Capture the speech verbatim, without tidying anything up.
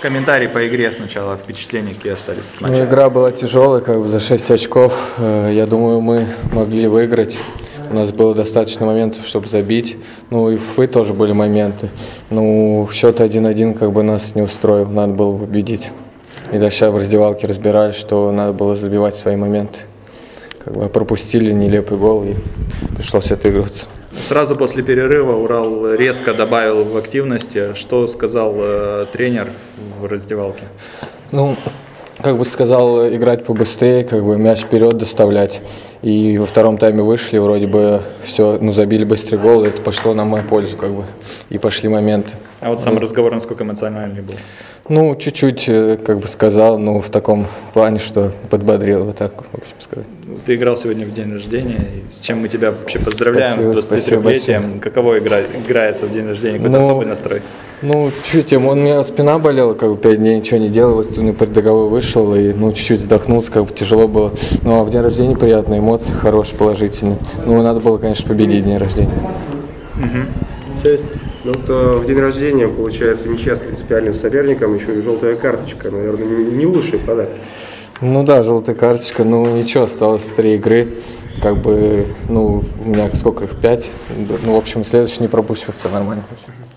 Комментарий по игре сначала, впечатления какие остались? Ну, игра была тяжелая, как бы за шесть очков. Я думаю, мы могли выиграть. У нас было достаточно моментов, чтобы забить. Ну и в Уфы тоже были моменты. Ну, счет один-один как бы нас не устроил, надо было победить. И дальше в раздевалке разбирали, что надо было забивать свои моменты. Как бы пропустили нелепый гол и пришлось отыгрываться. Сразу после перерыва Урал резко добавил в активности. Что сказал э, тренер в раздевалке? Ну, как бы сказал, играть побыстрее, как бы мяч вперед доставлять. И во втором тайме вышли, вроде бы все, ну, забили быстрый гол, и это пошло на мою пользу, как бы, и пошли моменты. А вот сам разговор насколько эмоциональный был? Ну, чуть-чуть, как бы сказал, но в таком плане, что подбодрил, вот так, в общем сказать. Ты играл сегодня в день рождения, и с чем мы тебя вообще поздравляем, спасибо, с двадцатитрёхлетием. Каково игра, играется в день рождения, какой-то ну, особый настрой? Ну, чуть-чуть, он, у меня спина болела, как бы пять дней ничего не делал, вот на преддоговой вышел, и ну, чуть-чуть вздохнулся, как бы тяжело было. Ну, а в день рождения приятные эмоции, хорошие, положительные. Ну, надо было, конечно, победить день рождения. Угу. Ну, вот, э, в день рождения, получается, ничья с принципиальным соперником, еще и желтая карточка, наверное, не, не лучший подарок. Ну да, желтая карточка, ну ничего, осталось три игры, как бы, ну, у меня сколько их, пять, ну, в общем, следующий не пропущу, все нормально.